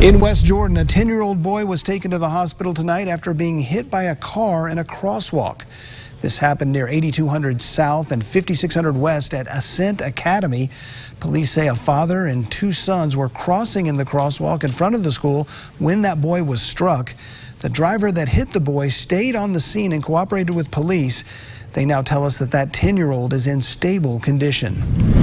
In West Jordan, a 10-year-old boy was taken to the hospital tonight after being hit by a car in a crosswalk. This happened near 8200 South and 5600 West at Ascent Academy. Police say a father and two sons were crossing in the crosswalk in front of the school when that boy was struck. The driver that hit the boy stayed on the scene and cooperated with police. They now tell us that 10-year-old is in stable condition.